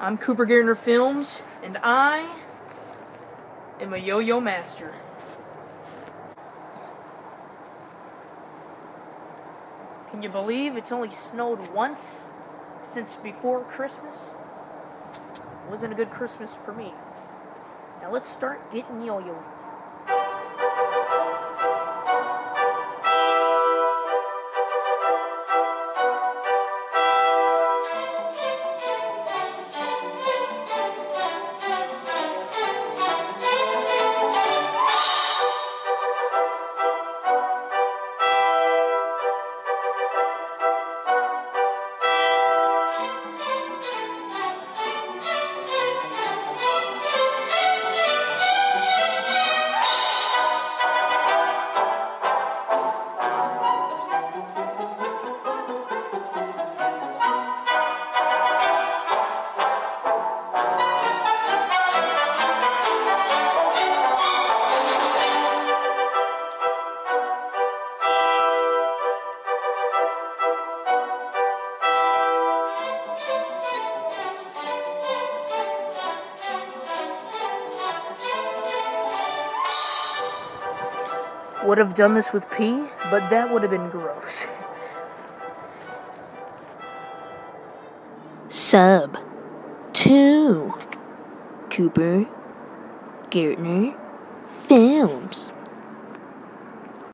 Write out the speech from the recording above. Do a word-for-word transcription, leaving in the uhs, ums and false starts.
I'm Cooper Gardner Films, and I am a yo-yo master. Can you believe it's only snowed once since before Christmas? Wasn't a good Christmas for me. Now let's start getting yo-yoing. Would have done this with pee, but that would have been gross. Sub to Cooper Gardner Films.